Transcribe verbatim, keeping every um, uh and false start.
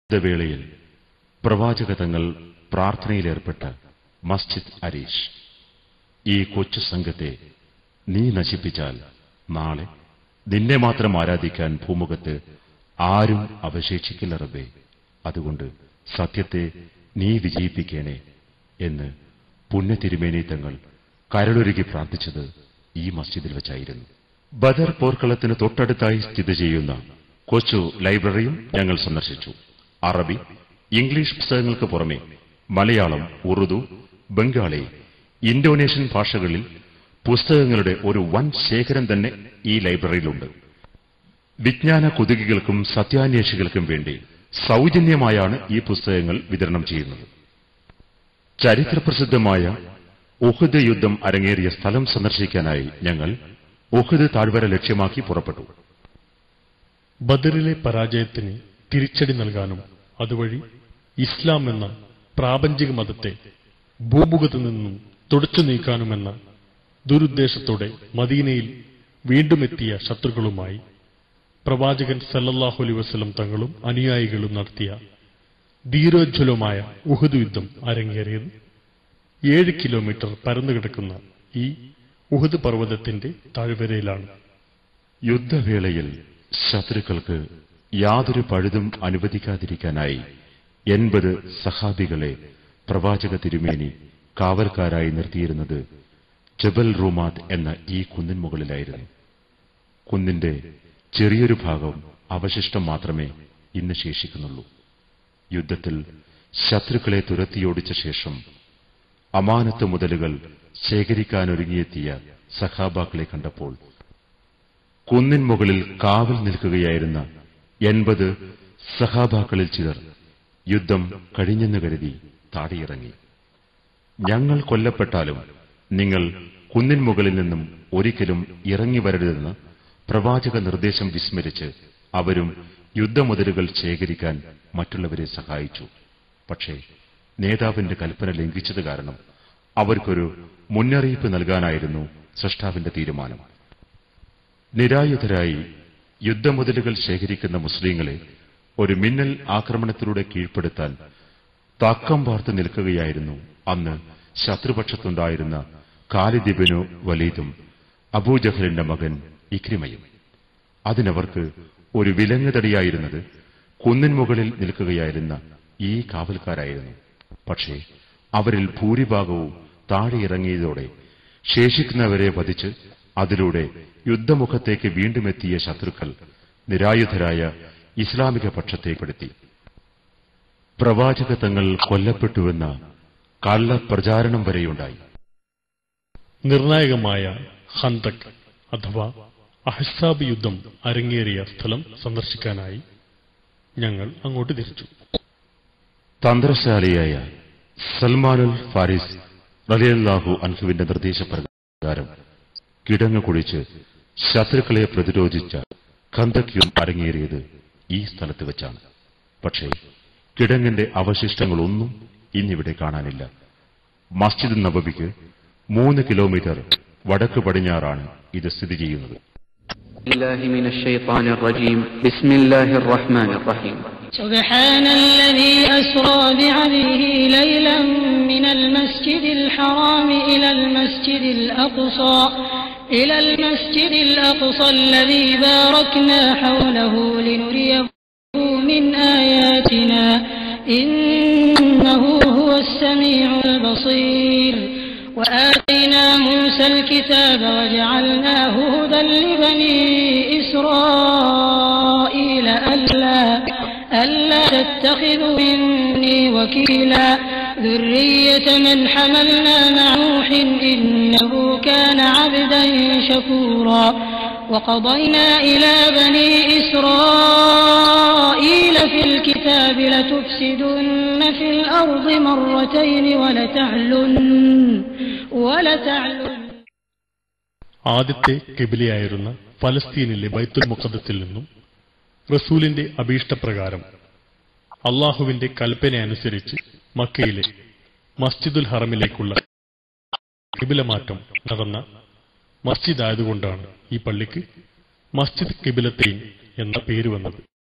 യുദ്ധവേളയിൽ പ്രവാചക തങ്ങൾ പ്രാർത്ഥനയിലേർപ്പെട്ട മസ്ജിദ് അരീഷ്. ഈ കൊച്ചു സംഘത്തെ നീ നശിപ്പിച്ചാൽ നാളെ നിന്നെ മാത്രം ആരാധിക്കാൻ ഭൂമുഖത്ത് ആരും അവശേഷിക്കില്ല റബ്ബേ. അതുകൊണ്ട് സത്യത്തെ നീ വിജയിപ്പിക്കണേ എന്ന് പുണ്യ തിരുമേനി തങ്ങൾ കരളൊരുക്കി പ്രാർത്ഥിച്ചത് ഈ മസ്ജിദിൽ വെച്ചായിരുന്നു. ബദർ പോർക്കളത്തിന് തൊട്ടടുത്തായി സ്ഥിതി ചെയ്യുന്ന കൊച്ചു ലൈബ്രറിയും ഞങ്ങൾ സന്ദർശിച്ചു. അറബി, ഇംഗ്ലീഷ് പുസ്തകങ്ങൾക്ക് പുറമെ മലയാളം, ഉറുദു, ബംഗാളി, ഇന്തോനേഷ്യൻ ഭാഷകളിൽ പുസ്തകങ്ങളുടെ ഒരു വൻ ശേഖരം തന്നെ ഈ ലൈബ്രറിയിലുണ്ട്. വിജ്ഞാന കുതുകികൾക്കും സത്യാന്വേഷികൾക്കും വേണ്ടി സൗജന്യമായാണ് ഈ പുസ്തകങ്ങൾ വിതരണം ചെയ്യുന്നത്. ചരിത്രപ്രസിദ്ധമായ ഉഹുദ് യുദ്ധം അരങ്ങേറിയ സ്ഥലം സന്ദർശിക്കാനായി ഞങ്ങൾ ഉഹുദ് താഴ്വര ലക്ഷ്യമാക്കി പുറപ്പെട്ടു. ബദറിലെ പരാജയത്തിന് തിരിച്ചടി നൽകാനും അതുവഴി ഇസ്ലാം എന്ന പ്രാപഞ്ചിക മതത്തെ ഭൂമുഖത്തു നിന്നും തുടച്ചു നീക്കാനുമെന്ന ദുരുദ്ദേശത്തോടെ മദീനയിൽ വീണ്ടുമെത്തിയ ശത്രുക്കളുമായി പ്രവാചകൻ സല്ലല്ലാഹു അലൈഹി വസല്ലം തങ്ങളും അനുയായികളും നടത്തിയ ധീരോജ്വലമായ ഉഹുദ് യുദ്ധം അരങ്ങേറിയത് ഏഴ് കിലോമീറ്റർ പരന്നുകിടക്കുന്ന ഈ ഉഹുദ് പർവ്വതത്തിന്റെ താഴ്വരയിലാണ്. യുദ്ധവേളയിൽ ശത്രുക്കൾക്ക് യാതൊരു പഴുതും അനുവദിക്കാതിരിക്കാനായി എൺപത് സഹാബികളെ പ്രവാചക തിരുമേനി കാവൽക്കാരായി നിർത്തിയിരുന്നത് ജബൽ റൂമാത്ത് എന്ന ഈ കുന്നിൻ മുകളിലായിരുന്നു. കുന്നിന്റെ ചെറിയൊരു ഭാഗം അവശിഷ്ടം മാത്രമേ ഇന്ന് ശേഷിക്കുന്നുള്ളൂ. യുദ്ധത്തിൽ ശത്രുക്കളെ തുരത്തിയോടിച്ച ശേഷം അമാനത്ത് മുതലുകൾ ശേഖരിക്കാനൊരുങ്ങിയെത്തിയ സഹാബാക്കളെ കണ്ടപ്പോൾ കുന്നിൻ മുകളിൽ കാവൽ നിൽക്കുകയായിരുന്ന എൺപത് സഹാബാക്കളിൽ ചിലർ യുദ്ധം കഴിഞ്ഞെന്ന് കരുതി താടിയിറങ്ങി. ഞങ്ങൾ കൊല്ലപ്പെട്ടാലും നിങ്ങൾ കുന്നിൻ മുകളിൽ നിന്നും ഒരിക്കലും ഇറങ്ങി വരരുതെന്ന് പ്രവാചക നിർദ്ദേശം വിസ്മരിച്ച് അവരും യുദ്ധമുതലുകൾ ശേഖരിക്കാൻ മറ്റുള്ളവരെ സഹായിച്ചു. പക്ഷേ നേതാവിന്റെ കൽപ്പന ലംഘിച്ചത് കാരണം അവർക്കൊരു മുന്നറിയിപ്പ് നൽകാനായിരുന്നു സൃഷ്ടാവിന്റെ തീരുമാനം. നിരായുധരായി യുദ്ധമുതലുകൾ ശേഖരിക്കുന്ന മുസ്ലിങ്ങളെ ഒരു മിന്നൽ ആക്രമണത്തിലൂടെ കീഴ്പ്പെടുത്താൻ തക്കം പാർത്ത് നിൽക്കുകയായിരുന്നു അന്ന് ശത്രുപക്ഷത്തുണ്ടായിരുന്ന ഖാലിദ് ഇബ്നു വലീദും അബൂജഹലിന്റെ മകൻ ഇക്രിമയും. അതിനവർക്ക് ഒരു വിലങ്ങുതടിയായിരുന്നത് കുന്നിൻ മുകളിൽ നിൽക്കുകയായിരുന്ന ഈ കാവൽക്കാരായിരുന്നു. പക്ഷേ അവരിൽ ഭൂരിഭാഗവും താഴെയിറങ്ങിയതോടെ ശേഷിക്കുന്നവരെ വധിച്ച് അതിലൂടെ യുദ്ധമുഖത്തേക്ക് വീണ്ടുമെത്തിയ ശത്രുക്കൾ നിരായുധരായ ഇസ്ലാമിക പക്ഷത്തേപ്പെടുത്തി. പ്രവാചക തങ്ങൾ കൊല്ലപ്പെട്ടുവെന്ന കള്ളപ്രചാരണം വരെയുണ്ടായി. നിർണായകമായ ഹന്തക് അഥവാ അഹ്സാബ് യുദ്ധം അരങ്ങേറിയ സ്ഥലം സന്ദർശിക്കാനായി ഞങ്ങൾ അങ്ങോട്ട് തിരിച്ചു. തന്ത്രശാലിയായ സൽമാനുൽ ഫാരിസ് റളിയല്ലാഹു അൻഹുവിന്റെ നിർദ്ദേശപ്രകാരം കിടങ്ങ് കുഴിച്ച് ശത്രുക്കളെ പ്രതിരോധിച്ച ഖന്തക് യുദ്ധം അരങ്ങേറിയത് ഈ സ്ഥലത്ത് വെച്ചാണ്. പക്ഷേ കിടങ്ങിന്റെ അവശിഷ്ടങ്ങളൊന്നും ഇന്നിവിടെ കാണാനില്ല. മസ്ജിദ് നബവിക്ക് മൂന്ന് കിലോമീറ്റർ വടക്ക് പടിഞ്ഞാറാണ് ഇത് സ്ഥിതി ചെയ്യുന്നത്. سبحان الذي أسرى بعبده ليلا من المسجد الحرام إلى المسجد الأقصى إلى المسجد الأقصى الذي باركنا حوله لنريه من آياتنا إنه هو السميع البصير وآتينا موسى الكتاب وجعلناه هدى لبني إسرائيل ألا ألا تتخذوا مني وكيلا ذرية من حملنا مع نوح إنه كان عبدا شكورا وقضينا إلى بني إسرائيل في الكتاب لتفسدن في الأرض مرتين ولتعلن ولتعلن ആദ്യത്തെ ഖിബിലയായിരുന്ന ഫലസ്തീനിലെ ബൈത്തുൽ മുഖദ്ദസിൽ നിന്നും റസൂലിന്റെ അഭീഷ്ടപ്രകാരം അള്ളാഹുവിന്റെ കൽപ്പനയനുസരിച്ച് മക്കയിലെ മസ്ജിദുൽ ഹറമിലേക്കുള്ള ഖിബിലമാറ്റം നടന്ന മസ്ജിദ് ആയതുകൊണ്ടാണ് ഈ പള്ളിക്ക് മസ്ജിദ് ഖിബിലത്തൈൻ എന്ന പേര് വന്നത്.